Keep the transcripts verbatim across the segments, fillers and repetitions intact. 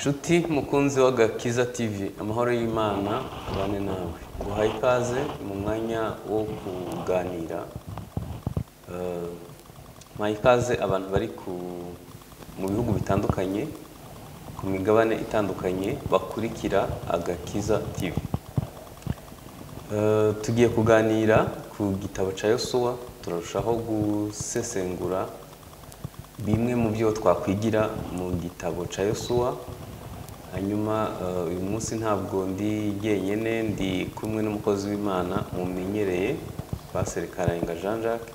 Nshuti mukunzi w'Agakiza T V, amahoro y'Imana abane nawe. Guhaye ikaze mu mwanya wo kuganira. Uh, Maye ikaze abantu bari ku mu bihugu bitandukanye, ku migabane itandukanye bakurikira Agakiza T V. Uh, tugiye kuganira ku gitabo ca Yosuwa, turarushaho gusesengura bimwe mu byo twakwigira mu gitabo ca Yosuwa. Hanyuma uyu munsi ntabwo ndi jyenyene, ndi kumwe n'umukozi w'Imana mumenyereye Pastor Karayenga Jean Jacques,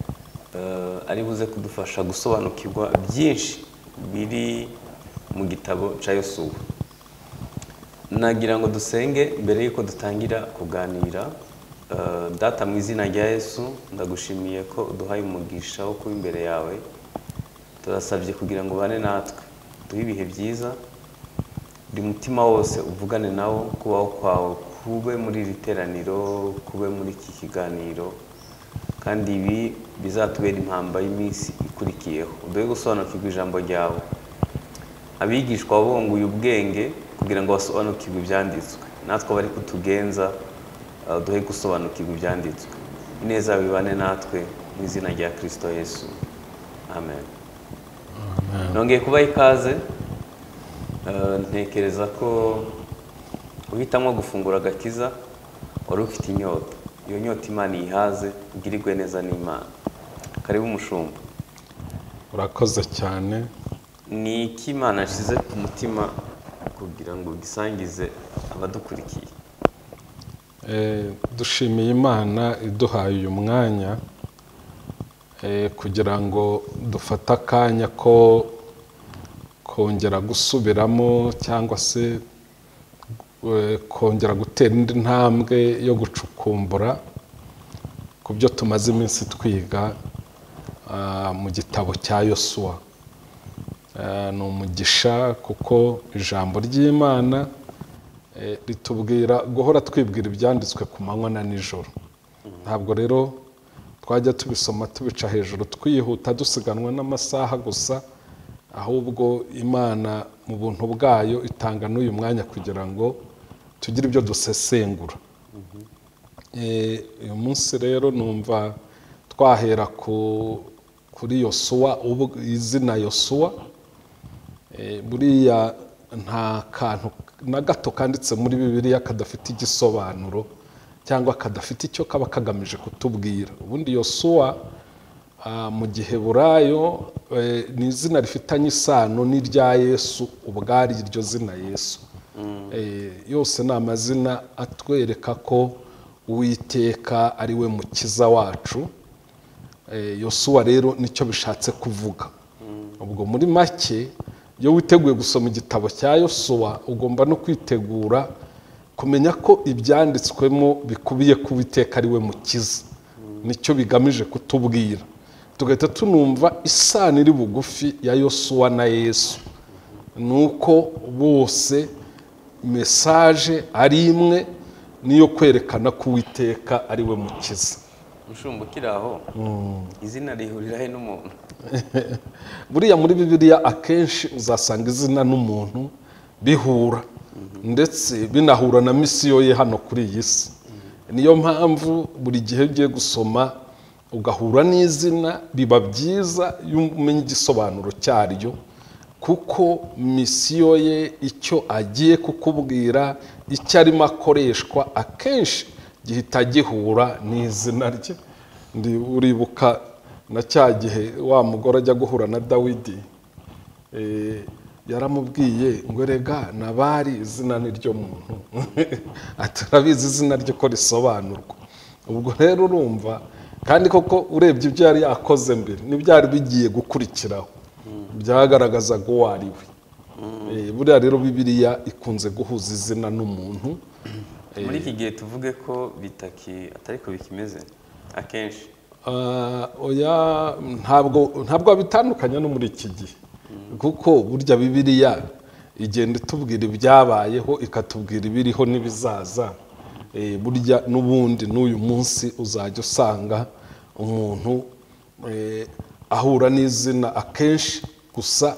uh, ari buze kudufasha gusobanukirwa byinshi biri mu gitabo ca Yosuwa. Nagira ngo dusenge mbere yuko dutangira kuganira. Uh, data mu izina rya Yesu, ndagushimiye ko uduhaye umugisha wo kuba imbere yawe. Turasabye kugira ngo bane natwe duhe ibihe byiza, buri mutima wose uvugane nawo, kubaho kwawe kube muri iri teraniro, kube muri iki kiganiro, kandi ibi bizatubera impamba y'iminsi ikurikiyeho. Uduhe gusobanukirwa ijambo ryawe, abigishwa bonguye ubwenge kugira ngo basobanukirwe ibyanditswe, natwe bari kutugenza duhe gusobanukirwa ibyanditswe. Ineza bibane natwe mu izina rya Kristo Yesu, amen. Nongeye kubaha ikaze. Uh, ntekereza ko uhitamo gufungura Agakiza wari ufite inyota. Iyo nyota Imana ihaze, ugirirwe neza n'Imana. Karibu umushumba. Urakoze cyane. Ni iki Imana yashize ku mutima kugira ngo gisangize abadukurikiye? Eh, dushimiye Imana iduhaye uyu mwanya eh, kugira ngo dufate akanya ko kongera gusubiramo cyangwa se kongera gutera indi ntambwe yo gucukumbura ku byo tumaze iminsi twiga mu gitabo cya Yosuwa. Ni umugisha kuko ijambo ry'Imana ritubwira guhora twibwira ibyanditswe ku manywa na nijoro. Ntabwo rero twajya tubisoma tubica hejuru twihuta dusiganwa n'amasaha gusa, ahubwo Imana mu buntu bwayo itanga n'uyu mwanya kugira ngo tugire ibyo dusesengura. Uyu munsi rero numva twahera kuri Yosuwa, izina Yosuwa. Buriya nta kantu na gato kanditse muri Bibiliya kadafite igisobanuro cyangwa kadafite icyo kaba kagamije kutubwira. Ubundi Yosuwa mu Giheburayo ni izina rifitanye isano n'irya Yesu ubwari, iryo zina Yesu. Yose ni amazina atwereka ko Uwiteka ari we mukiza wacu. Yosuwa rero nicyo bishatse kuvuga. Ubwo muri make, iyo witeguye gusoma igitabo cya Yosuwa, ugomba no kwitegura kumenya ko ibyanditswemo bikubiye ko Uwiteka ari we mukiza. Nicyo bigamije kutubwira. Tugahita tunumva isano iri bugufi ya Yosuwa na Yesu, nuko bose message ari imwe, niyo kwerekana ko Uwiteka ari we mukiza. Mushumba ukiraho, mm. izina rihurira he n'umuntu? Buriya muri Bibiliya akenshi uzasanga izina n'umuntu bihura, mm-hmm. ndetse binahura na misiyo ye hano kuri iyi si. Mm-hmm. Niyo mpamvu buri gihe ugiye gusoma ugahura n'izina, biba byiza iyo umenya igisobanuro cyaryo, kuko misiyo ye, icyo agiye kukubwira, icyo arimo akoreshwa, akenshi gihita gihura n'izina rye. Ndi uribuka na cya gihe wa mugore ajya guhura na Dawidi, e, yaramubwiye ngo rega Nabali izina ni ryo muntu. Atarabizi izina ryo ko risobanurwa. Ubwo rero urumva, kandi koko urebye ibyo yari yakoze mbere n'ibyari bigiye gukurikiraho, byagaragazaga uwo ari we. Buriya rero Bibiliya ikunze guhuza izina n'umuntu. Muri iki gihe tuvuge ko bitaki atari ko bikimeze akenshi. Oya, ntabwo ntabwo bitandukanye no muri iki gihe, kuko burya Bibiliya igenda itubwira ibyabayeho, ikatubwira ibiriho n'ibizaza. Burya n'ubundi n'uyu munsi uzajya usanga umuntu ahura n'izina akenshi gusa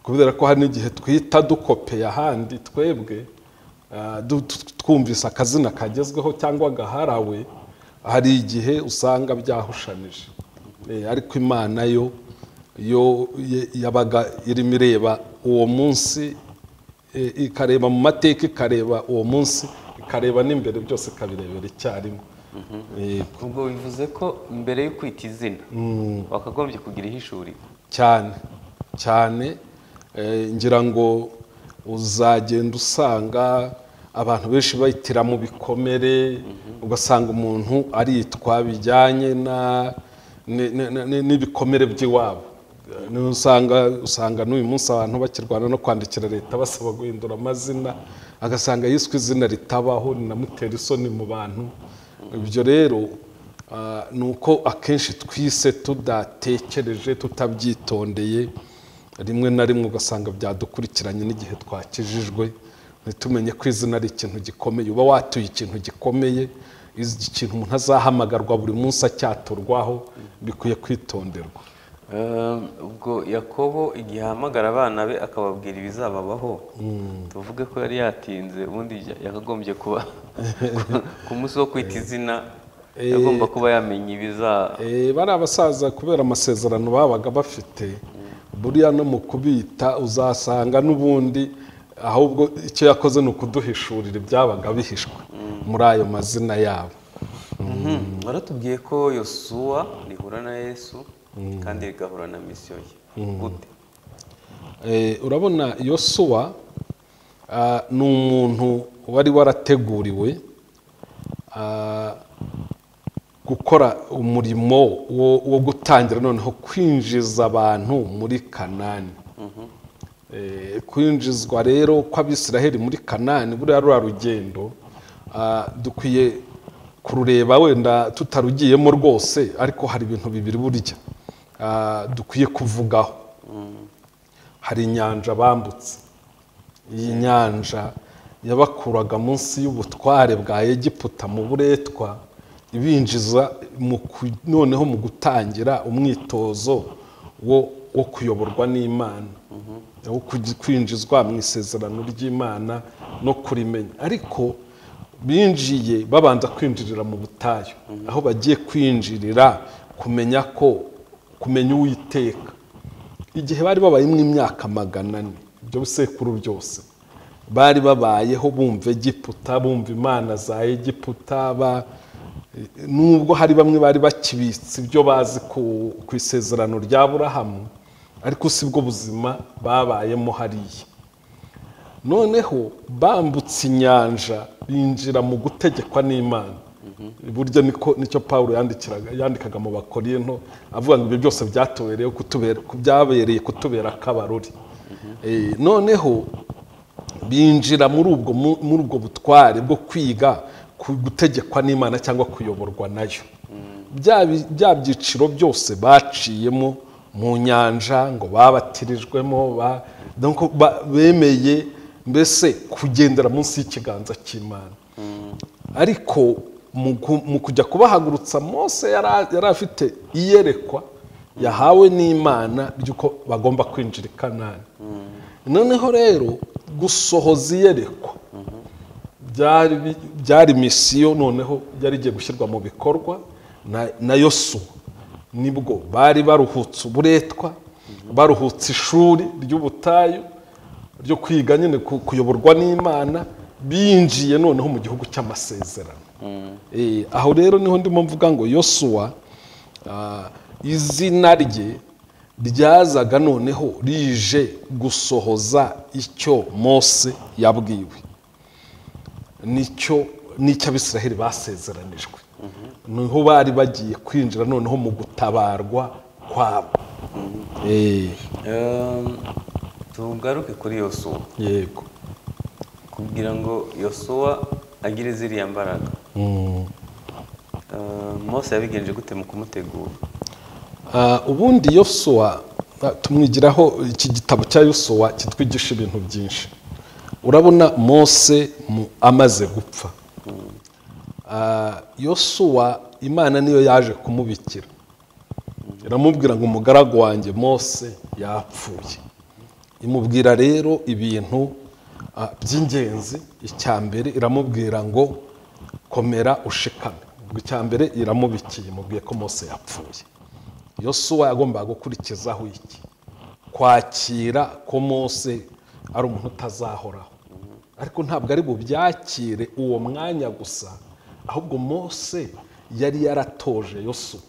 kubera ko hari n'igihe twita dukopeye ahandi twebwe twumvise akazina kagezweho cyangwa gaharawe, hari igihe usanga byahushanije. Ariko Imana yo yo yabaga irimo ireba uwo munsi, ikareba mu mateka, ikareba uwo munsi, ikareba n'imbere, byose ikabirebera icyarimwe. Ubwo bivuze ko mbere yo kwita izina wakagombye kugira ihishuriro cyane cyane. Ngira ngo uzagenda usanga abantu benshi bayitira mu bikomere, ugasanga umuntu aritwa bijyanye n'ibikomere by'iwabo. Usanga usanga n'uyu munsi abantu bakirwana no kwandikira leta basaba guhindura amazina, agasanga yiswe izina ritabaho, rinamutera isoni mu bantu. Ibyo rero ni uko akenshi twise tudatekereje, tutabyitondeye, rimwe na rimwe ugasanga byadukurikiranye n'igihe twakijijwe, ntitumenye ko izina ari ikintu gikomeye. Uba watuye ikintu gikomeye, ikintu umuntu azahamagarwa buri munsi acyaturwaho, bikwiye kwitonderwa. Ubwo Yakobo igihe ahamagara abana be akababwira ibizababaho, tuvuge ko yari yatinze, ubundi yakagombye kuba ku munsi wo kwita izina yagomba kuba yamenya ibiza. Bari abasaza kubera amasezerano babaga bafite, buriya no mu kubita uzasanga n'ubundi ahubwo icyo yakoze ni ukuduhishurira ibyabaga bihishwe muri ayo mazina yabo. Baratubwiye ko Yosuwa rihura na Yesu kandi rigahura na misiyo ye. Gute? Urabona Yosuwa ni umuntu wari warateguriwe gukora umurimo wo gutangira noneho kwinjiza abantu muri Kanani. Kwinjizwa rero kw'Abisiraheli muri Kanani, buriya ruriya rugendo dukwiye kurureba, wenda tutarugiyemo rwose, ariko hari ibintu bibiri burya dukwiye kuvugaho. Hari inyanja bambutse. Iyi nyanja yabakuraga munsi y'ubutware bwa Egiputa mu buretwa, ibinjiza noneho mu gutangira umwitozo wo kuyoborwa n'Imana, wo kwinjizwa mu isezerano ry'Imana no kurimenya. Ariko binjiye babanza kwinjirira mu butayu, aho bagiye kwinjirira kumenya ko kumenya Uwiteka. Igihe bari babayemo imyaka magana ane, ibyo bisekuru byose bari babayeho bumva Egiputa, bumva imana za Egiputa, nubwo hari bamwe bari bakibitse ibyo bazi ku isezerano rya Aburahamu, ariko si bwo buzima babayemo hariya. Noneho bambutse inyanja binjira mu gutegekwa n'Imana. Burya nicyo Pawulo yandikaga mu Bakorinto, avuga ngo ibyo byose byatubereye byabereye kutubera akabaruri. Noneho binjira muri ubwo muri ubwo butware bwo kwiga gutegekwa n'Imana cyangwa kuyoborwa nayo. Bya byiciro byose baciyemo mu nyanja, ngo babatirijwemo, bemeye mbese kugendera munsi y'ikiganza cy'Imana. Ariko mu kujya kubahagurutsa, Mose yari afite iyerekwa yahawe n'Imana ry'uko bagomba kwinjira i Kanani. Noneho rero gusohoza iyerekwa byari misiyo, noneho yari igiye gushyirwa mu bikorwa na Yosuwa. Nibwo bari baruhutse uburetwa, baruhutse ishuri ry'ubutayu ryo kwiga nyine kuyoborwa n'Imana, binjiye noneho mu gihugu cy'amasezerano. Aho rero niho ndimo mvuga ngo Yosuwa izina rye ryazaga noneho rije gusohoza icyo Mose yabwiwe, nicyo n'icyo Abisiraheli basezeranijwe. Niho bari bagiye kwinjira noneho mu gutabarwa kwabo. Tugaruke kuri Yosuwa. Yego. Kugira ngo Yosuwa agire ziriya mbaraga, Mose yabigenje gute mu kumutegura? Ubundi Yosuwa tumwigiraho iki gitabo cya Yosuwa kitwigisha ibintu byinshi. Urabona Mose amaze gupfa, Yosuwa Imana niyo yaje kumubikira, iramubwira ngo umugaragu wanjye Mose yapfuye. imubwira rero ibintu ah, by'ingenzi. Icya mbere iramubwira ngo komera ushikame. Icya mbere iramubikiye, imubwiye ko Mose yapfuye. Yosuwa yagombaga gukurikizaho iki? Kwakira ko Mose ari umuntu utazahoraho. Ariko ntabwo ari bubyakire uwo mwanya gusa, ahubwo Mose yari yaratoje Yosuwa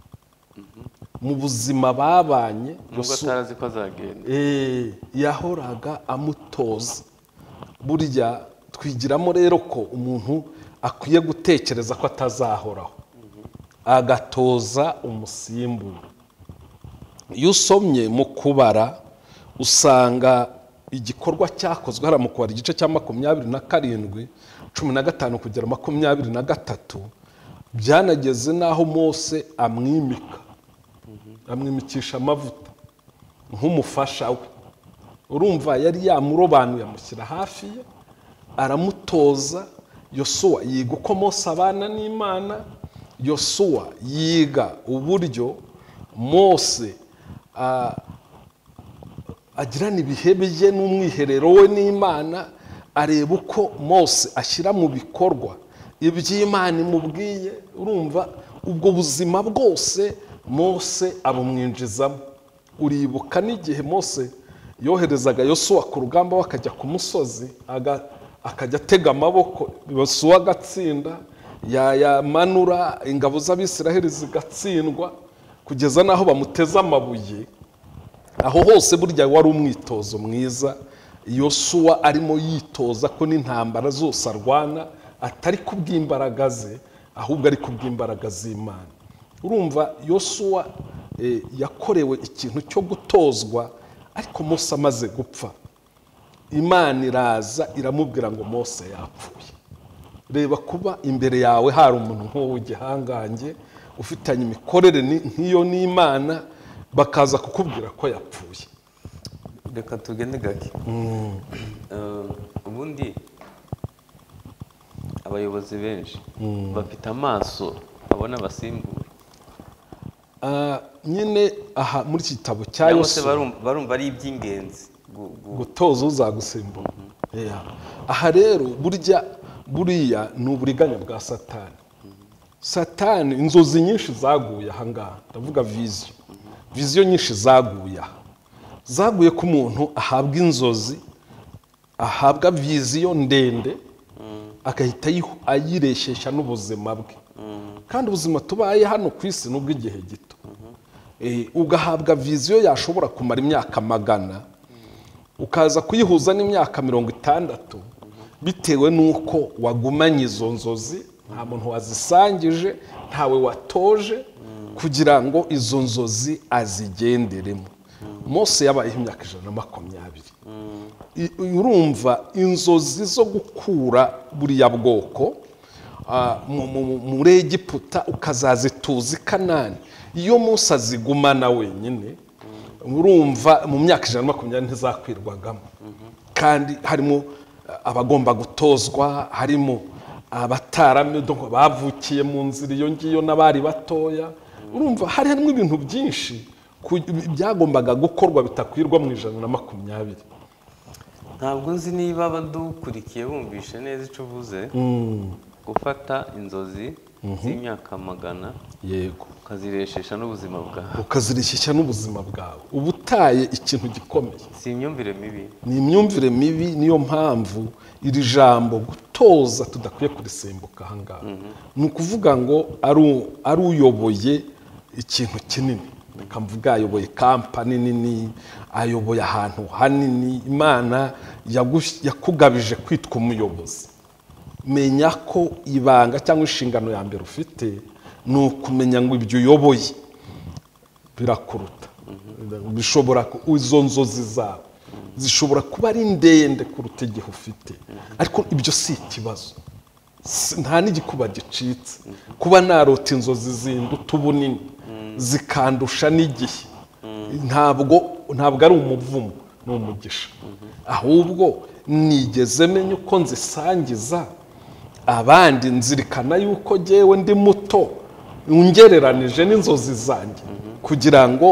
mu buzima babanye. nubwo atarazi ko azagenda, eh yahoraga amutoza. Burya twigiramo rero ko umuntu akwiye gutekereza ko atazahoraho, agatoza umusimbura. Iyo usomye mu kubara usanga igikorwa cyakozwe hariya mu kubara igice cya makumyabiri na karindwi cumi na gatanu kugera makumyabiri na gatatu, byanageze n'aho Mose amwimika, amwimikisha amavuta nk'umufasha we. Urumva yari yamurobanuye, amushyira hafi ye, aramutoza. Yosuwa yiga uko Mose abana n'Imana. Yosuwa yiga uburyo Mose uh, agirana ibihe bye n'umwiherero we n'Imana. Areba uko Mose ashyira mu bikorwa iby'Imana imubwiye. Urumva ubwo buzima bwose Mose abumwinjizamo. Uribuka n'igihe Mose yoherezaga Yosuwa ku rugamba, bakajya ku musozi, akajya atega amaboko, Yosuwa agatsinda, yayamanura, ingabo z'Abisiraheli zigatsindwa, kugeza n'aho bamuteza amabuye. Aho hose burya wari umwitozo mwiza. Yosuwa arimo yitoza ko n'intambara zose arwana atari kubw'imbaraga ze, ahubwo ari kubw'imbaraga z'Imana. Urumva Yosuwa eh, yakorewe ikintu cyo gutozwa. Ariko Mose amaze gupfa, Imana iraza iramubwira ngo Mose yapfuye. Reba kuba imbere yawe hari umuntu nk'uwo w'igihangange ufitanye imikorere nk'iyo n'Imana, bakaza kukubwira ko yapfuye. reka tugende gake. Ubundi abayobozi benshi bafite amaso babona abasimbura. Nyine aha muri iki gitabo cya Yosuwa barumva ari iby'ingenzi gutoza uzagusimbura. Aha rero burya buriya ni uburiganya bwa Satani. Satani inzozi nyinshi zaguye aha ngaha, ndavuga viziyo viziyo nyinshi zaguye aha. Zaguye ko umuntu ahabwa inzozi, ahabwa viziyo ndende, agahita ayireshyeshya n'ubuzima bwe. Kandi ubuzima tubaye hano ku isi nubwo igihe gito. Ugahabwa viziyo yashobora kumara imyaka magana, ukaza kuyihuza n'imyaka mirongo itandatu, bitewe n'uko wagumanye izo nzozi, nta muntu wazisangije, ntawe watoje kugira ngo izo nzozi azigenderemo. Mose yabayeho imyaka ijana na makumyabiri. Urumva inzozi zo gukura buriya bwoko muri Egiputa ukazazituza i Kanani, iyo Mose azigumana wenyine, urumva mu myaka ijana na makumyabiri ntizakwirwagamo. Kandi harimo abagomba gutozwa, harimo abatarame bavukiye mu nzira iyo ngiyo n'abari batoya. Urumva hari harimo ibintu byinshi byagombaga gukorwa bitakwirwa mu ijana na makumyabiri. Ntabwo nzi niba abadukurikiye bumvishe neza icyo uvuze. Gufata inzozi z'imyaka magana, yego, ukazireshisha n'ubuzima bwawe, ukazireshisha n'ubuzima bwawe, uba utaye ikintu gikomeye. Si imyumvire mibi, ni imyumvire mibi. Niyo mpamvu iri jambo gutoza tudakwiye kurisimbuka aha ngaha. Ni ukuvuga ngo ari uyoboye ikintu kinini. Reka mvuga ayoboye kampani nini, ayoboye ahantu hanini. Imana yakugabije kwitwa umuyobozi. Menya ko ibanga cyangwa inshingano ya mbere ufite ni ukumenya ngo ibyo uyoboye birakuruta. Bishobora izo nzozi zawe zishobora kuba ari ndende kuruta igihe ufite, ariko ibyo si ikibazo. Nta n'igikuba gicitse kuba narota inzozi zinduta ubunini zikandusha n'igihe. Ntabwo ntabwo ari umuvumo, ni umugisha. Ahubwo nigeze menya uko nzisangiza abandi, nzirikana yuko jyewe ndi muto ungereranije n'inzozi zanjye, kugira ngo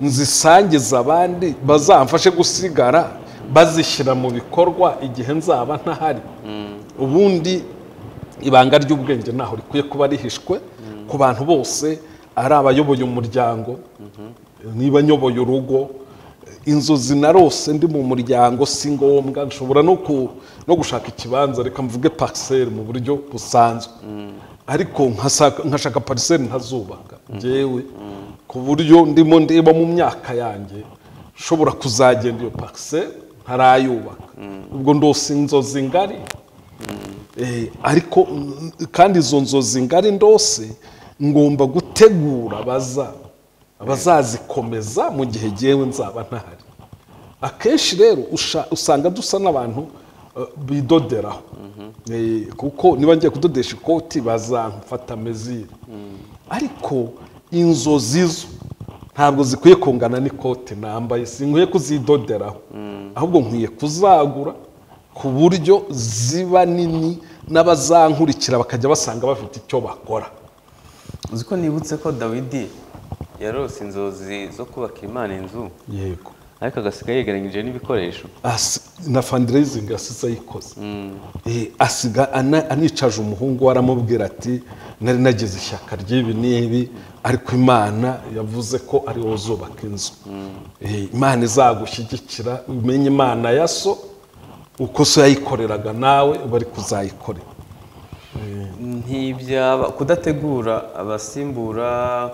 nzisangiza abandi bazamfashe gusigara bazishyira mu bikorwa igihe nzaba ntahari. Ubundi ibanga ry'ubwenge naho rikwiye kuba rihishwe ku bantu bose, ari abayoboye umuryango, niba nyoboye urugo, inzozi narose ndi mu muryango si ngombwa, nshobora no no gushaka ikibanza, reka mvuge parcelle mu buryo busanzwe, ariko nkashaka parcelle ntazubaka njyewe, ku buryo ndimo ndeba mu myaka yanjye nshobora kuzagenda iyo parcelle ntarayubaka. Ubwo ndose inzozi ngari, ariko kandi izo nzozi ngari ndose ngomba gutegura abaza abazazikomeza mu gihe jyewe nzaba ntahari. Akenshi rero usanga dusa n'abantu bidoderaho, kuko niba ngiye kudodesha ikoti bazamfata mezire, ariko inzozi zo ntabwo zikwiye kungana n'ikote nambaye, sinkwiye kuzidoderaho, ahubwo nkwiye kuzagura ku buryo ziba nini n'abazankurikira bakajya basanga bafite icyo bakora. Uzi ko nibutse ko Dawidi yarose inzozi zo kubaka Imana inzu, yego, ariko agasiga yegeranyije n'ibikoresho na fundraising asize ayikoze. Asiga anicaje umuhungu aramubwira ati nari nagize ishyaka ry'ibi n'ibi, ariko Imana yavuze ko ari wowe uzubaka inzu. Imana izagushyigikira, umenye Imana ya so uko so yayikoreraga nawe bari kuzayikorera. Ntibyaba kudategura abasimbura,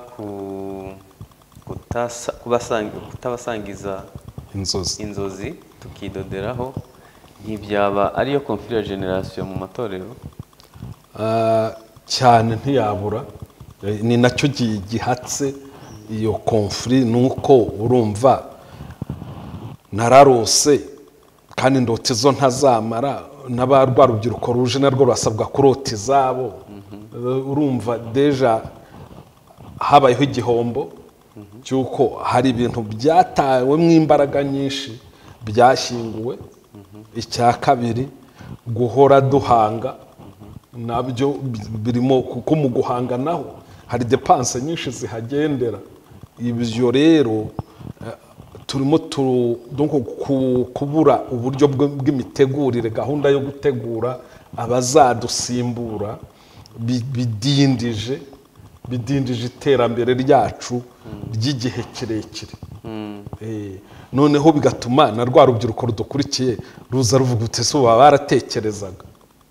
kutabasangiza inzozi inzozi tukidoderaho, ntibyaba ariyo conflit generation mu matorero? Cyane ntiyabura, ni nacyo gihatse iyo conflit, nuko urumva nararose kandi ndote zo ntazamara, n'abarwa rubyiruko ruje narwo basabwa kurota izabo. Urumva deja habayeho igihombo cyuko hari ibintu byatawemo imbaraga nyinshi byashyinguwe. Icya kabiri, guhora duhanga nabyo birimo, kuko mu guhanga naho hari depanse nyinshi zihagendera. Ibyo rero turimo kubura uburyo bw'imitegurire, gahunda yo gutegura abazadusimbura bidindije bidindije iterambere ryacu ry'igihe kirekire. Noneho bigatuma na rwa rubyiruko rudukurikiye ruza ruvuga uti ese baba baratekerezaga,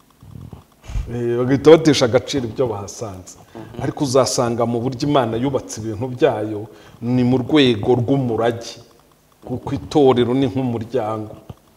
bagahita batesha agaciro ibyo bahasanze. Ariko uzasanga mu buryo Imana yubatse ibintu byayo ni mu rwego rw'umurage, kuko itorero ni nk'umuryango.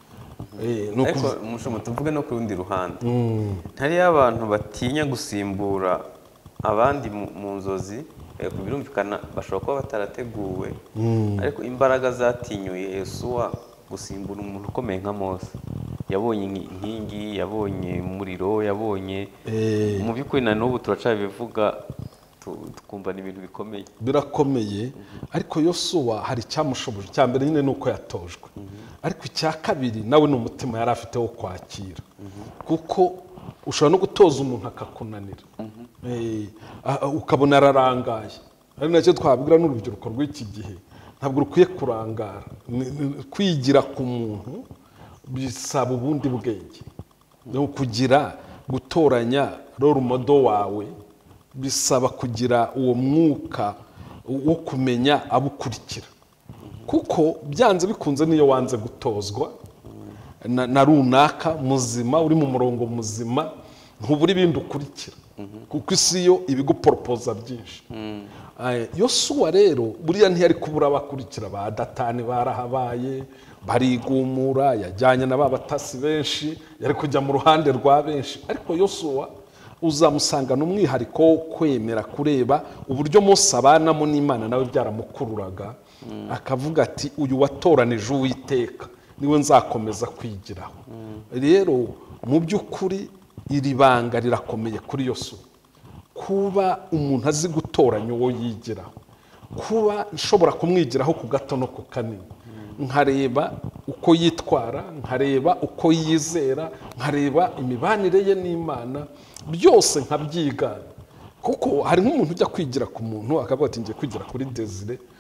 Ariko mushomo tuvuge no ku rundi ruhande, ntari abantu batinya gusimbura abandi mu nzozi, birumvikana bashobora kuba batarateguwe, ariko imbaraga zatinyuye Yesuwa gusimbura umuntu ukomeye nka Mose. Yabonye inkingi, yabonye umuriro, yabonye, mu by'ukuri na n'ubu turacabivuga tukumva ni ibintu bikomeye, birakomeye. Ariko Yosuwa hari cyamushoboje. Cya mbere nyine nuko yatojwe, ariko icya kabiri nawe ni umutima yari afite wo kwakira, kuko ushobora no gutoza umuntu akakunanira, ukabona ararangaye. Ari nacyo twabwira n'urubyiruko rw'iki gihe, ntabwo rukwiye kurangara. Kwigira ku muntu bisaba ubundi bwenge, no kugira gutoranya role model wawe bisaba kugira uwo mwuka wo kumenya abukurikira, kuko byanze bikunze niyo wanze gutozwa na runaka muzima, uri mu murongo muzima, ntuburi ibindi ukurikira, kuko isi yo ibiguporopoza byinshi. Yosuwa rero buriya ntiyari kubura abakurikira. Ba Datani barahabaye, barigumura, yajyanye na ba batasi benshi, yari kujya mu ruhande rwa benshi. Ariko Yosuwa uzamusangana umwihariko wo kwemera kureba uburyo Mose abanamo n'Imana, nawe byaramukururaga, akavuga ati uyu watoranije Uwiteka niwe nzakomeza kwigiraho. Rero mu by'ukuri iri banga rirakomeye kuri Yosuwa, kuba umuntu azi gutoranya uwo yigiraho, kuba nshobora kumwigiraho ku gato no ku kanini, nkareba uko yitwara, nkareba uko yizera, nkareba imibanire ye n'Imana, byose nkabyigana. Kuko hari nk'umuntu ujya kwigira ku muntu akavuga ati ngiye kwigira kuri Desire,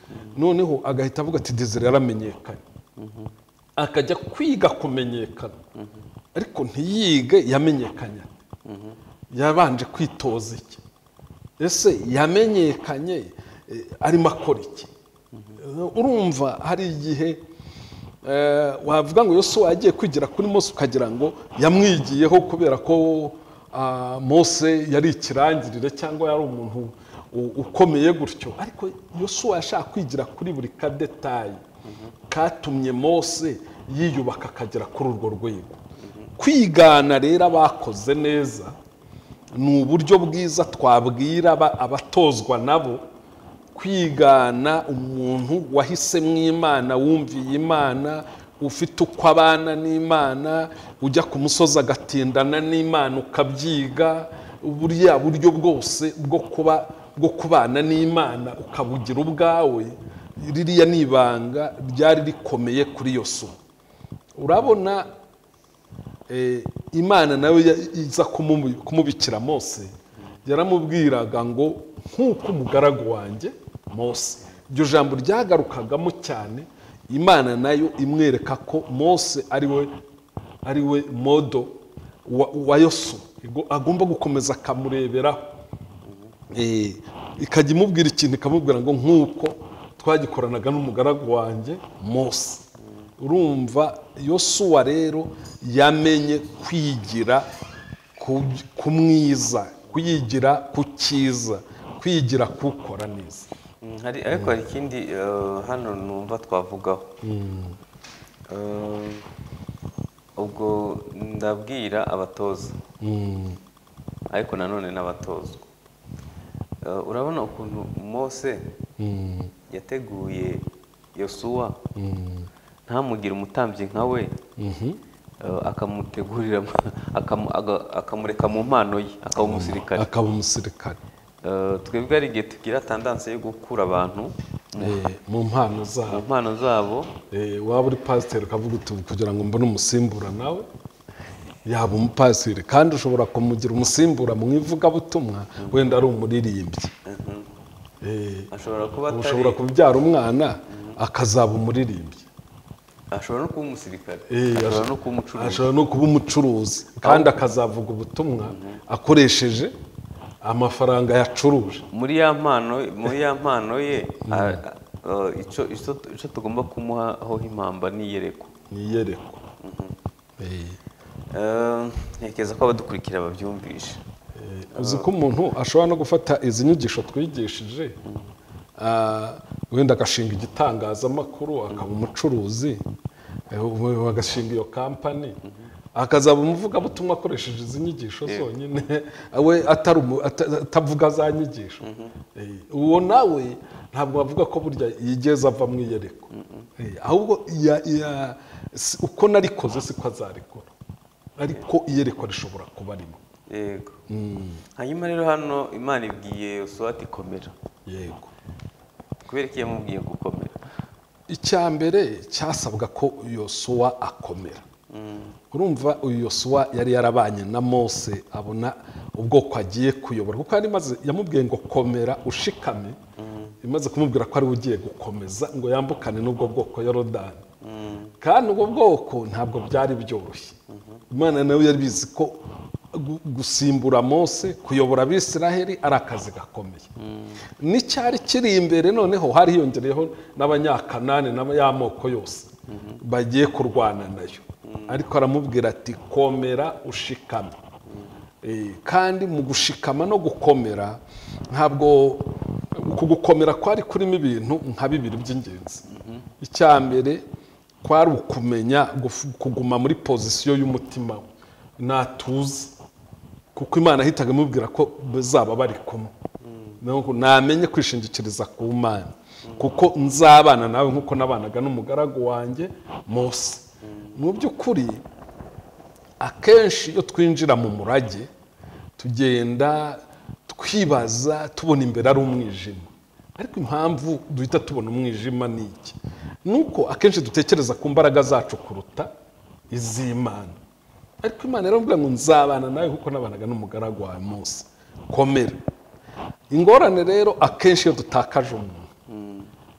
noneho agahita avuga ati Desire yaramenyekanye akajya kwiga kumenyekana ariko ntiyige yamenyekanye yabanje kwitoza iki ese yamenyekanye arimo akora iki urumva hari igihe wavuga ngo Yosuwa yagiye kwigira kuri Mose ukagira ngo yamwigiyeho kubera ko Mose yari ikirangirire cyangwa yari umuntu ukomeye gutyo ariko Yosuwa yashaka kwigira kuri buri kadetayi katumye Mose yiyubaka akagera kuri urwo rwego kwigana rero abakoze neza ni uburyo bwiza twabwira abatozwa nabo kwigana umuntu wahisemo Imana wumviye Imana ufite uko abana n'Imana ujya ku musozi agatindana n'Imana ukabyiga buriya buryo bwose bwo kuba bwo kubana n'Imana ukabugira ubwawe ririya nibanga ryari rikomeye kuri Yosuwa urabona Imana nawe iza kumubikira Mose yaramubwiraga ngo nk'uko umugaragu wanjye Mose iryo jambo ryagarukagamo cyane Imana nayo imwereka ko Mose ari we ari we modo wa Yosuwa agomba gukomeza akamureberaho ikajya imubwira ikintu ikamubwira ngo nk'uko twagikoranaga n'umugaragu wanjye Mose urumva Yosuwa rero yamenye kwigira ku mwiza kwigira ku cyiza kwigira kukora neza hari ariko hari ikindi hano numva twavugaho ubwo ndabwira abatoza ariko nanone n'abatozwa urabona ukuntu Mose yateguye Yosuwa ntamugire umutambyi nka we akamutegurira akamureka mu mpano ye akaba umusirikare akaba umusirikare twebwe ari igihe tugira tendance yo gukura abantu mu mpano zabo mu mpano zabo waba uri pasiteri ukavuga uti kugira ngo mbone umusimbura nawe yaba umupasiteri kandi ushobora kumugira umusimbura mu ivugabutumwa wenda ari umuririmbyi ashobora kuba atari ushobora kubyara umwana akazaba umuririmbyi ashobora no kuba umusirikare ashobora no kuba umucuruzi ashobora no kuba umucuruzi kandi akazavuga ubutumwa akoresheje amafaranga yacuruje muri ya mpano muri ya mpano ye icyo icyo tugomba kumuhaho impamba n'iyerekwa n'iyerekwa ntekereza ko abadukurikira babyumvishe uzi ko umuntu ashobora no gufata izi nyigisho twigishije wenda agashinga igitangazamakuru akaba umucuruzi agashinga iyo kampani akazaba umuvugabutumwa akoresheje izi nyigisho zonyine we atavuga za nyigisho uwo nawe ntabwo bavuga ko burya yigeze ava mu iyerekwa ahubwo uko narikoze siko azarikora ariko iyerekwa rishobora kuba arimo yego hanyuma rero hano Imana ibwiye Yosuwa ati komera yego kubera ko yamubwiye gukomera icya mbere cyasabwa ko Yosuwa akomera urumva uyu Yosuwa yari yarabanye na Mose abona ubwoko agiye kuyobora kuko yari maze yamubwiye ngo komera ushikame imaze kumubwira ko ari ugiye gukomeza ngo yambukane n'ubwo bwoko Yorodani kandi ubwo bwoko ntabwo byari byoroshye Imana nawe yari bizi ko gusimbura Mose kuyobora Abisiraheli ari akazi gakomeye n'icyari kiri imbere noneho hari hiyongereyeho n'abanyakanani n'amoko yose bagiye kurwana nayo ariko aramubwira ati komera ushikame kandi mu gushikama no gukomera ntabwo kugukomera kwari kurimo ibintu nka bibiri by'ingenzi icya mbere kwari ukumenya kuguma muri pozisiyo y'umutima we natuze kuko Imana ahitaga imubwira ko bazaba bari kumwe namenye kwishingikiriza ku Mana kuko nzabana nawe nkuko nabanaga n'umugaragu wanjye Mose mu by'ukuri akenshi iyo twinjira mu murage tugenda twibaza tubona imbere ari umwijima ariko impamvu duhita tubona umwijima ni iki nuko akenshi dutekereza ku mbaraga zacu kuruta iz'Imana ariko Imana yarambwira ngo nzabana nawe kuko nabanaga n'umugaragu wa Mose komera ingorane rero akenshi iyo dutakaje umuntu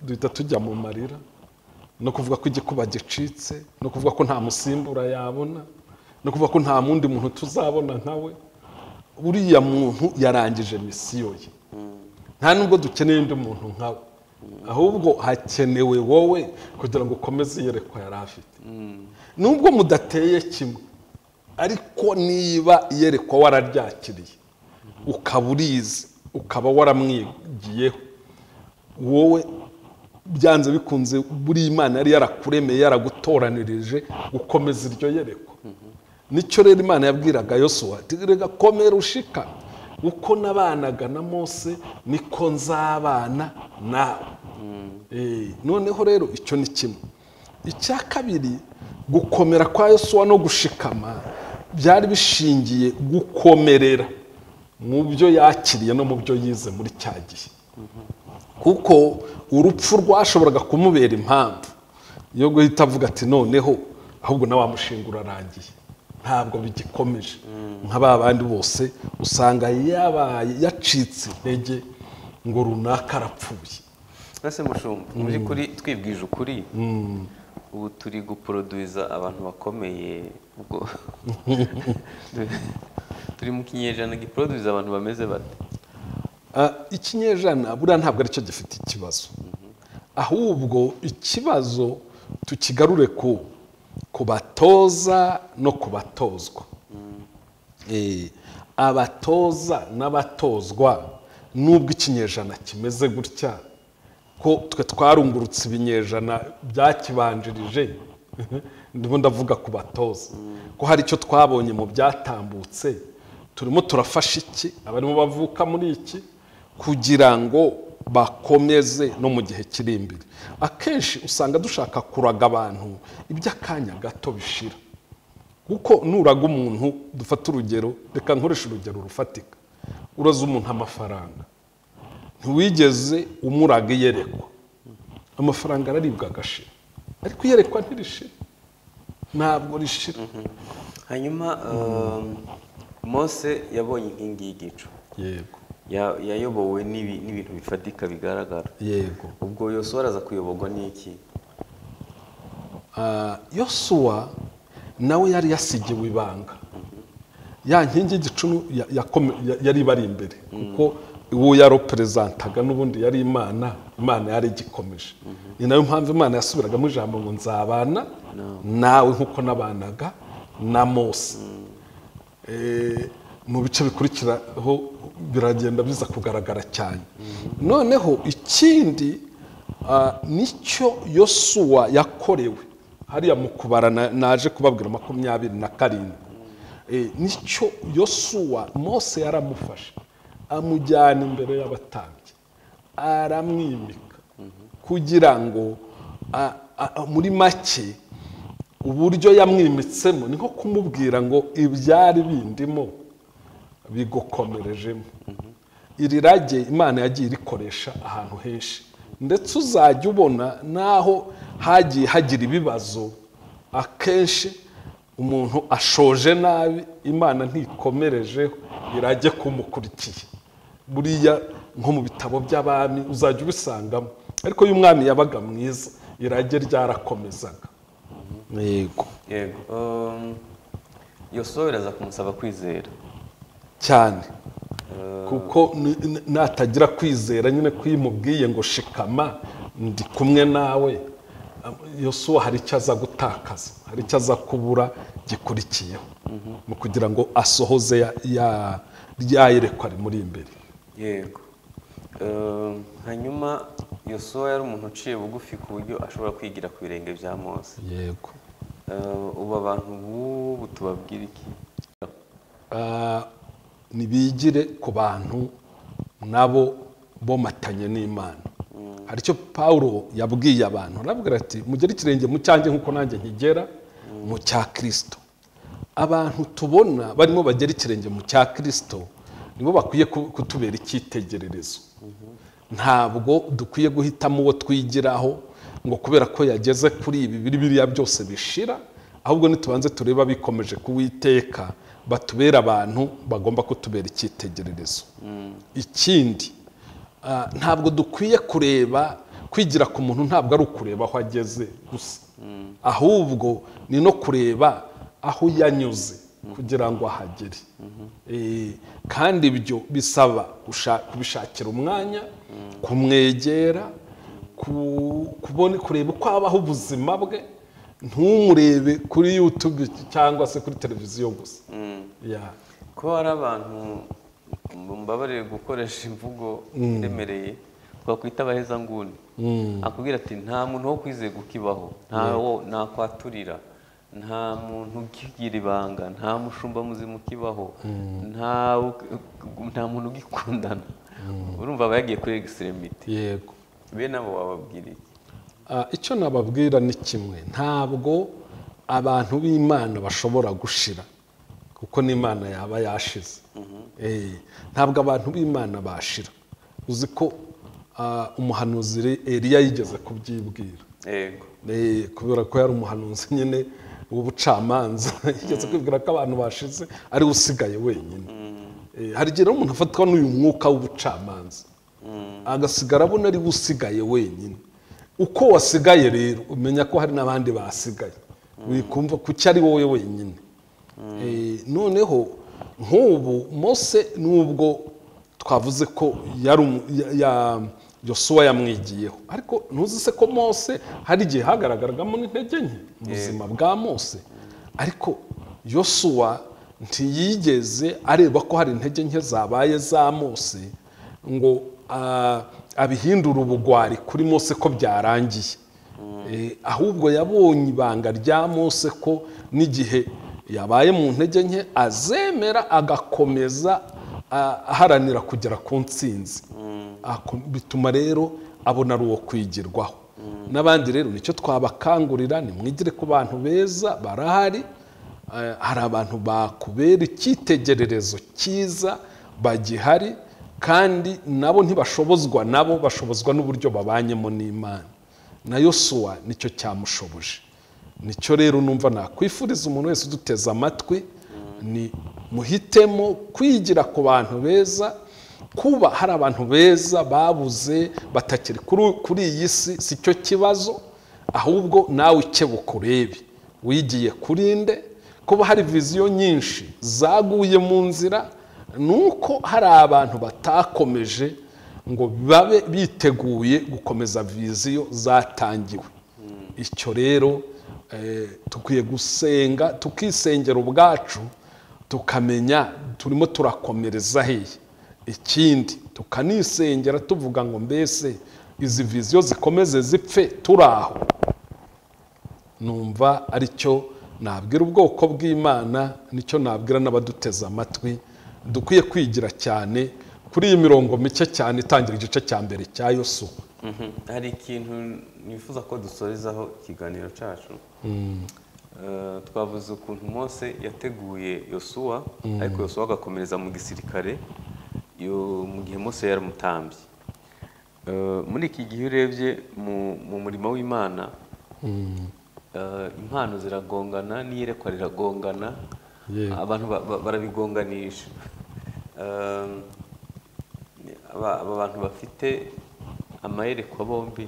duhita tujya mu marira no kuvuga ko igikuba gicitse no kuvuga ko nta musimbura yabona no kuvuga ko nta mundi muntu tuzabona nkawe. Uriya muntu yarangije misiyo ye, nta nubwo dukeneye undi muntu nkawe, ahubwo hakenewe wowe kugira ngo ukomeze iyerekwa yari afite. Nubwo mudateye kimwe, ariko niba iyerekwa wararyakiriye ukaba urizi ukaba waramwigiyeho, wowe byanze bikunze buri Imana yari yarakuremeye yaragutoranirije gukomeza iryo yerekwa. Nicyo rero Imana yabwiraga Yosuwa ati rega komera ushika, uko nabanaga na Mose niko nzabana nawe. Eh, noneho rero icyo ni kimwe. Icya kabiri, gukomera kwa Yosuwa no gushikama byari bishingiye gukomerera mu byo yakiriye no mu byo yize muri cya gihe. Kuko urupfu rwashoboraga kumubera impamvu yo guhita avuga ati noneho ahubwo na wa mushinga urarangiye, ntabwo bigikomeje nk'aba bandi bose usanga yabaye yacitse intege ngo runaka arapfuye. Ese mushumba, mu by'ukuri twibwije ukuri, ubu turi guproduiza abantu bakomeye, ubwo turi mu kinyejana giproduiza abantu bameze bate? Ikinyejana buriya ntabwo aricyo gifite ikibazo, ahubwo ikibazo tukigarure ku kubatoza no kubatozwa. Abatoza n'abatozwa, nubwo ikinyejana kimeze gutya ko twe twarungurutse ibinyejana byakibanjirije, ndimo ndavuga ku batoza ko hari icyo twabonye mu byatambutse, turimo turafasha iki abarimo bavuka muri iki kugira ngo bakomeze no mu gihe kiri imbere. Akenshi usanga dushaka kuraga abantu iby'akanya gato bishira, kuko nuraga umuntu, dufata urugero, reka nkoresha urugero rufatika, uraza umuntu amafaranga, ntiwigeze umuraga iyerekwa, amafaranga araribwa agashira, ariko iyerekwa ntirishira, ntabwo rishira. Hanyuma Mose yabonye inkingi y'igicu, yego, yayobowe n'ibintu bifatika bigaragara, yego. Ubwo Yosuwa araza kuyoborwa n'iki? Yosuwa nawe yari yasigiwe ibanga, ya nkingi y'igicu yari ibari imbere, kuko uwo yaroperezantaga n'ubundi yari Imana, Imana yari igikomeje. Ni nayo mpamvu Imana yasubiragamo ijambo ngo nzabana nawe nk'uko nabanaga na Mose. Mu bice bikurikiraho biragenda biza kugaragara cyane. Noneho ikindi nicyo Yosuwa yakorewe hariya mu kubara naje kubabwira makumyabiri na karindwi, nicyo Yosuwa Mose yaramufashe amujyana imbere y'abatambyi aramwimika, kugira ngo muri make uburyo yamwimitsemo ni nko kumubwira ngo ibyari bindimo bigukomerejemo. Iri rage Imana yagiye irikoresha ahantu henshi, ndetse uzajya ubona naho hagiye hagira ibibazo, akenshi umuntu ashoje nabi Imana ntikomerejeho irage kumukurikiye. Buriya nko mu bitabo by'abami uzajya ubisangamo, ariko iyo umwami yabaga mwiza irage ryarakomezaga. Yego, yego. Yosuwa biraza kumusaba kwizera cyane, kuko natagira kwizera nyine kwimubwiye ngo shikama ndi kumwe nawe, Yosuwa hari icyo aza gutakaza, hari icyo aza kubura gikurikiyeho mu kugira ngo asohoze yayerekwa ari muri imbere. Yego. Hanyuma Yosuwa yari umuntu uciye bugufi ku buryo ashobora kwigira ku birenge bya Mose. Yego. Ubu abantu bubu tubabwira iki? Nibigire ku bantu nabo bomatanye n'Imana. Hari icyo Pawulo yabwiye abantu, arabwira ati mugere ikirenge mu cyanjye nk'uko nanjye nkigera mu cya Kristo. Abantu tubona barimo bagera ikirenge mu cya Kristo nibo bakwiye kutubera icyitegererezo. Ntabwo dukwiye guhitamo uwo twigiraho ngo kubera ko yageze kuri ibi biri biriya byose bishira, ahubwo nitubanze tureba bikomeje kuwiteka batubera abantu bagomba kutubera icyitegererezo. Ikindi, ntabwo dukwiye kureba kwigira ku muntu ntabwo ari ukureba aho ageze gusa ahubwo ni no kureba aho yanyuze kugira ngo ahagere. Eh, kandi ibyo bisaba kubishakira umwanya, kumwegera, kubona kureba uko abaho ubuzima bwe, ntumurebe kuri YouTube cyangwa se kuri televiziyo gusa. Yeah. Ko hari abantu mbabarire gukoresha imvugo iremereye twakwita abaheza nguni, akubwira ati nta muntu wo kwizega ukibaho, ntawo nakwaturira, nta muntu ukigira ibanga, nta mushumba muzima ukibaho, nta nta muntu ugikundana. Urumva bagiye kuri extremity. Yego. Be nabo wababwira iki? Icyo nababwira ni kimwe, ntabwo abantu b'Imana bashobora gushira kuko n'Imana yaba yashize. Eh, ntabwo abantu b'Imana bashira. Uzi ko umuhanuzi Eliya yigeze kubyibwira. Yego. Eh, kubera ko yari umuhanuzi nyine w'ubucamanza, yigeze kwibwira ko abantu bashize ari usigaye wenyine. Eh, hari igihe umuntu afatwa n'uyu mwuka w'ubucamanza agasigara abona ari usigaye wenyine. Uko wasigaye rero umenya ko hari n'abandi basigaye, wikumva ko cyari wowe wenyine. Eh, noneho nk'ubu Mose nubwo twavuze ko yari ya Yosuwa yamwigiyeho, ariko ntuzi se ko Mose hari igihe hagaragaragamo n'intege nke mu buzima bwa Mose, ariko Yosuwa ntiyigeze areba ko hari intege nke zabaye za Mose ngo abihindura ubugwari kuri Mose ko byarangiye. Ahubwo yabonye ibanga rya Mose ko n'igihe yabaye mu ntege nke azemera agakomeza aharanira kugera ku ntsinzi. Bituma rero abona ari uwo kwigirwaho. N'abandi rero nicyo twabakangurira, ni mwigire ku bantu beza barahari. Hari abantu bakubera icyitegererezo cyiza bagihari, kandi nabo ntibashobozwa, nabo bashobozwa n'uburyo babanyemo n'Imana. Na Yosuwa nicyo cyamushoboje. Nicyo rero numva nakwifuriza umuntu wese uduteze amatwi, ni muhitemo kwigira ku bantu beza. Kuba hari abantu beza babuze batakiri kuri iyi si si cyo kibazo, ahubwo nawe ukebuka urebe wigiye kurinde. Kuba hari viziyo nyinshi zaguye mu nzira, nuko hari abantu batakomeje ngo babe biteguye gukomeza viziyo zatangiwe. Icyo rero tukwiye gusenga, tukisengera ubwacu, tukamenya turimo turakomereza hehe. Ikindi tukanisengera tuvuga ngo mbese izi viziyo zikomeze zipfe turaho. Numva aricyo nabwira ubwoko bw'Imana, nicyo nabwira n'abaduteza amatwi. Dukwiye kwigira cyane kuri iyi mirongo mike cyane itangira igice cya mbere cya Yosuwa. Hari ikintu nifuza ko dusorezaho ikiganiro cyacu. Twavuze ukuntu Mose yateguye Yosuwa, ariko Yosuwa agakomereza mu gisirikare mu gihe Mose yari umutambyi. Muri iki gihe urebye mu murimo w'Imana, impano ziragongana n'iyerekwa riragongana, abantu barabigonganisha. Aba bantu bafite amayerekwa bombi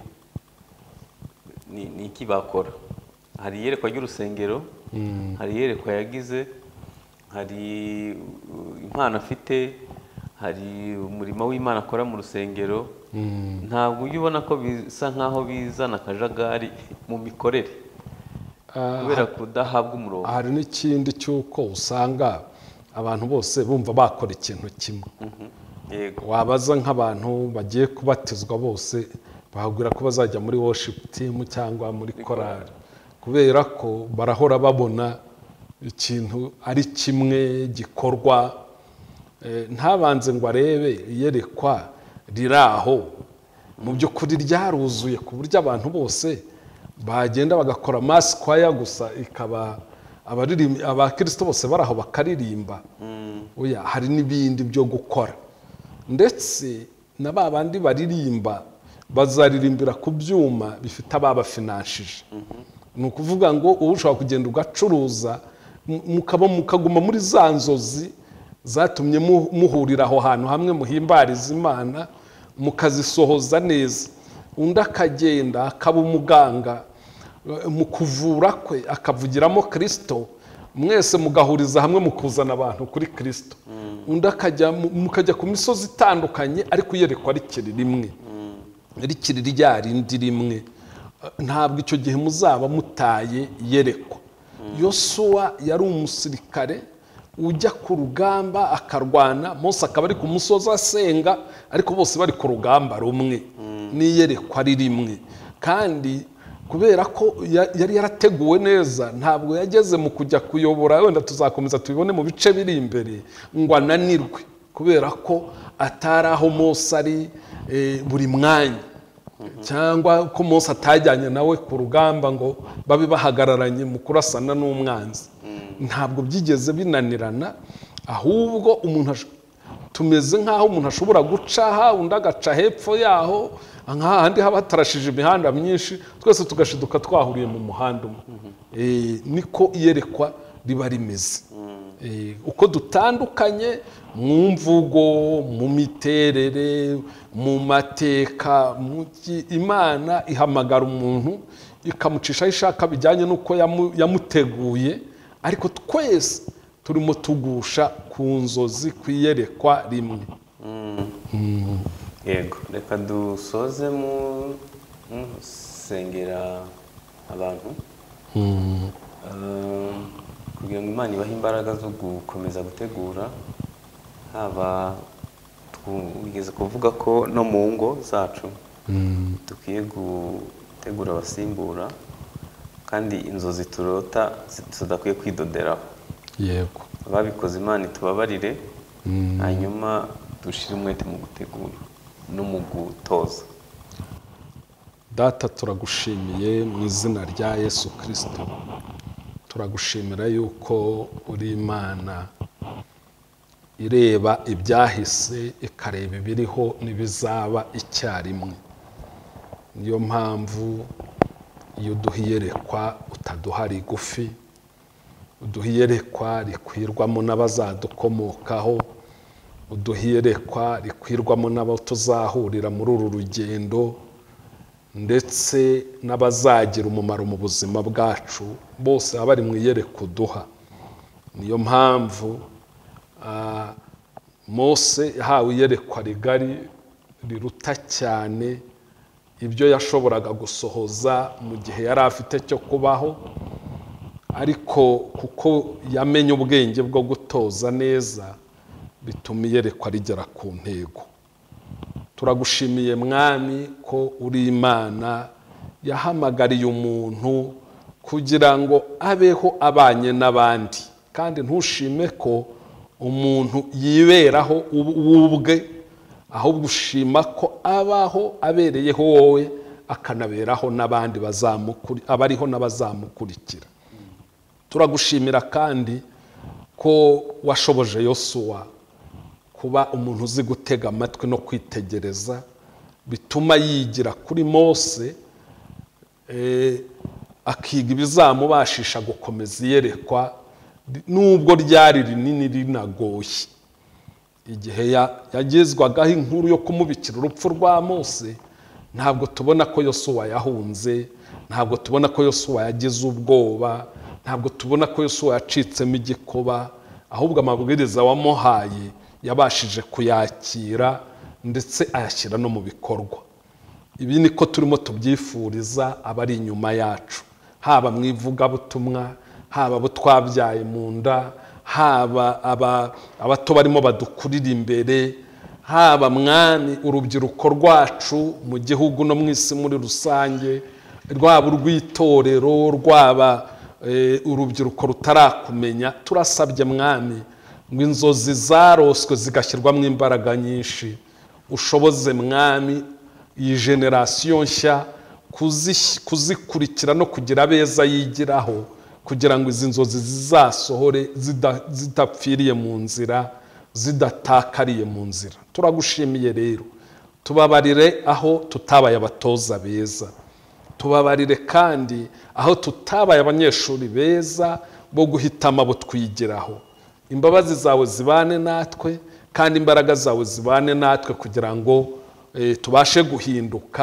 ni iki bakora? Hari iyerekwa ry'urusengero, hari iyerekwa yagize, hari impano afite, hari umurimo w'Imana akora mu rusengero. Ntabwo ujya ubona ko bisa nkaho bizana akajagari mu mikorere kubera kudahabwa umurongo. Hari n'ikindi cy'uko usanga abantu bose bumva bakora ikintu kimwe. Wabaza nk'abantu bagiye kubatizwa bose bahagura ko bazajya muri worship team cyangwa muri korali, kubera ko barahora babona ikintu ari kimwe gikorwa. Ntabanze ngo arebe iyerekwa riraho mu by'ukuri ryaruzuye ku buryo abantu bose bagenda bagakora mass choir gusa, ikaba abakristo bose baraho bakaririmba. Oya, hari n'ibindi byo gukora, ndetse na ba bandi baririmba bazaririmbira ku byuma bifite ababafinanshije. Ni ukuvuga ngo ubu ushobora kugenda ugacuruza mukaba mukaguma muri za nzozi zatumye muhurira aho hantu hamwe muhimbariza Imana, mukazisohoza neza. undi akagenda akaba umuganga, mu kuvura kwe akavugiramo Kristo, mwese mugahuriza hamwe mukuzana abantu kuri Kristo. Undi akajya mukajya ku misozi itandukanye ariko iyerekwa rikiri rimwe, rikiri rya rindi rimwe. Ntabwo icyo gihe muzaba mutaye iyerekwa. Yosuwa yari umusirikare ujya ku rugamba akarwana, Mose akaba ari ku musozi asenga, ariko bose bari ku rugamba rumwe, n'iyerekwa ari rimwe. Kandi kubera ko yari yarateguwe neza, ntabwo yageze mu kujya kuyobora, wenda tuzakomeza tubibone mu bice biri imbere, ngo ananirwe, kubera ko atari aho Mose ari buri mwanya, cyangwa ko Mose atajyanye nawe ku rugamba ngo babe bahagararanye mu kurasana n'umwanzi. Ntabwo byigeze binanirana, ahubwo umuntu tumeze nk'aho umuntu ashobora guca aha undi agaca hepfo yaho, nk'ahandi haba hatarashije imihanda myinshi, twese tugashiduka twahuriye mu muhanda umwe. Niko iyerekwa riba rimeze. Uko dutandukanye mu mvugo, mu miterere, mu mateka, Imana ihamagara umuntu ikamucisha aho ishaka bijyanye n'uko yamuteguye, ariko twese turimo tugusha ku nzozi, ku iyerekwa rimwe. Yego, reka dusoze mu sengera abantu kugira ngo Imana ibahe imbaraga zo gukomeza gutegura. Haba twigeze kuvuga ko no mu ngo zacu dukwiye gutegura abasimbura, kandi inzozi turota tudakwiye kwidoderaho. Yego, ababikoze Imana itubabarire, hanyuma dushire umwete mu gutegura no mu gutoza. Data, turagushimiye mu izina rya Yesu Kristo. Turagushimira yuko uri Imana ireba ibyahise, ikareba ibiriho n'ibizaba icyarimwe. Niyo mpamvu iyo uduha iyerekwa utaduha rigufi, uduha iyerekwa rikwirwamo n'abazadukomokaho, uduha iyerekwa rikwirwamo n'abo tuzahurira muri uru rugendo, ndetse n'abazagira umumaro mu buzima bwacu bose baba bari mu iyerekwa uduha. Niyo mpamvu Mose yahawe iyerekwa rigari riruta cyane ibyo yashoboraga gusohoza mu gihe yari afite cyo kubaho, ariko kuko yamenye ubwenge bwo gutoza neza, bituma iyerekwa rigera ku ntego. Turagushimiye Mwami ko uri Imana yahamagariye umuntu kugira ngo abeho abanye n'abandi, kandi ntushime ko umuntu yiberaho ubwe, ahubwo ushima ko abaho abereyeho wowe, akanaberaho n'abandi abariho n'abazamukurikira. Turagushimira kandi ko washoboje Yosuwa kuba umuntu uzi gutega amatwi no kwitegereza, bituma yigira kuri Mose, akiga ibizamubashisha gukomeza iyerekwa nubwo ryari rinini rinagoye. Igihe yagezwagaho inkuru yo kumubikira urupfu rwa Mose, ntabwo tubona ko Yosuwa yahunze, ntabwo tubona ko Yosuwa yagize ubwoba, ntabwo tubona ko Yosuwa yacitsemo igikuba, ahubwo amabwiriza wamuhaye yabashije kuyakira ndetse ayashyira no mu bikorwa. Ibi niko turimo tubyifuriza abari inyuma yacu, haba mu ivugabutumwa, haba abo twabyaye mu nda, haba abato barimo badukurira imbere, haba Mwami urubyiruko rwacu mu gihugu no mu isi muri rusange, rwaba urw'itorero, rwaba urubyiruko rutarakumenya. Turasabye Mwami ngo inzozi zaroswe zigashyirwamo imbaraga nyinshi, ushoboze Mwami iyi generasiyo nshya kuzikurikira no kugira abeza yigiraho, kugira ngo izi nzozi zizasohore zidapfiriye mu nzira, zidatakariye mu nzira. Turagushimiye rero, tubabarire aho tutabaye abatoza beza, tubabarire kandi aho tutabaye abanyeshuri beza bo guhitamo abo twigiraho. Imbabazi zawe zibane natwe, kandi imbaraga zawe zibane natwe kugira ngo tubashe guhinduka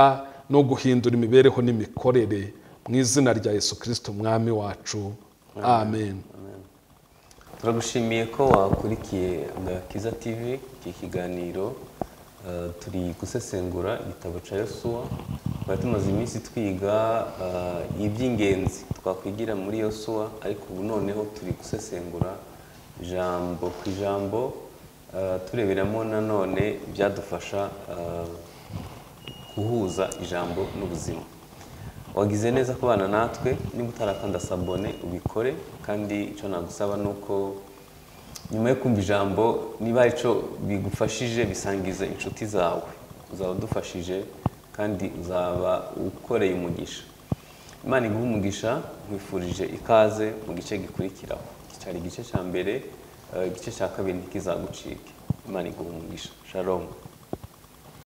no guhindura imibereho n'imikorere mu izina rya Yesu Kristo mwami wacu amen. Turagushimiye ko wakurikiye Agakiza T V iki kiganiro. Uh, turi gusesengura igitabo cya Yosuwa. Twari tumaze iminsi twiga uh, iby'ingenzi twakwigira muri Yosuwa, ariko ubu noneho turi gusesengura ijambo ku ijambo, uh, tureberamo nanone byadufasha uh, guhuza ijambo n'ubuzima. Wagize neza kubana natwe. Niba utarakanda sabone ubikore, kandi icyo nagusaba nuko nyuma yo kumva ijambo niba ico bigufashije bisangize inshuti zawe, uzaba dufashije kandi uzaba ukoreye umugisha. Imana iguha umugisha. Nkwifurije ikaze mu gice gikurikiraho. Cyari igice cya mbere, igice cya kabiri ntikizagucike. Imana iguha umugisha. Shalom.